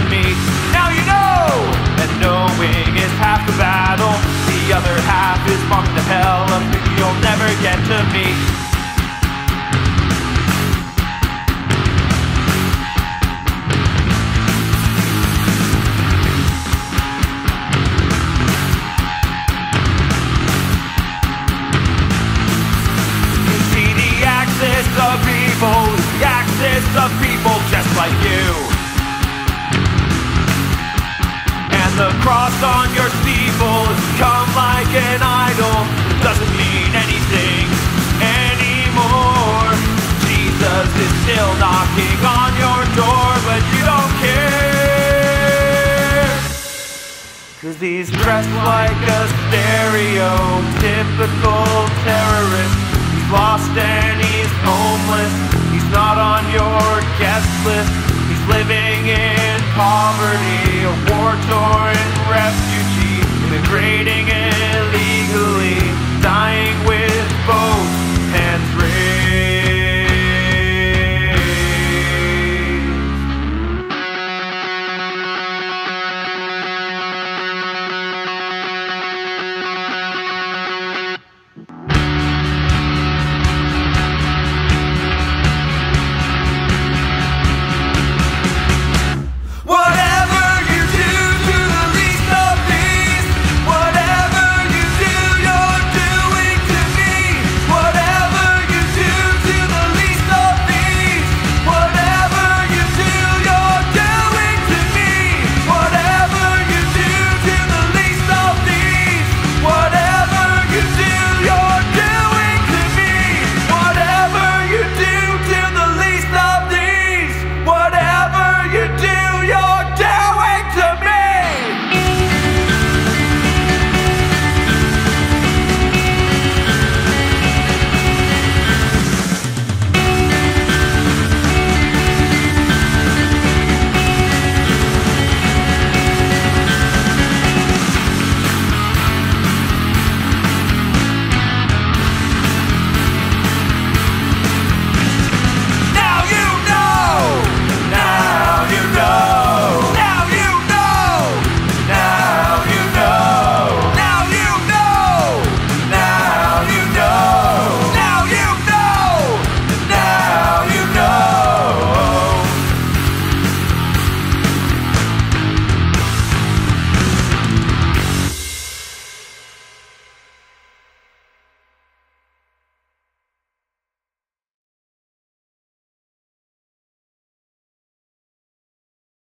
me. Now you know, and knowing is half the battle. The other half is marked to hell, a people you'll never get to meet. The axis of people just like you. And the cross on your steeple has become like an idol. It doesn't mean anything anymore. Jesus is still knocking on your door, but you don't care. 'Cause he's dressed like a stereotypical terrorist. He's lost and he's homeless. He's not on your guest list. He's living in poverty, a war-torn refugee, immigrating in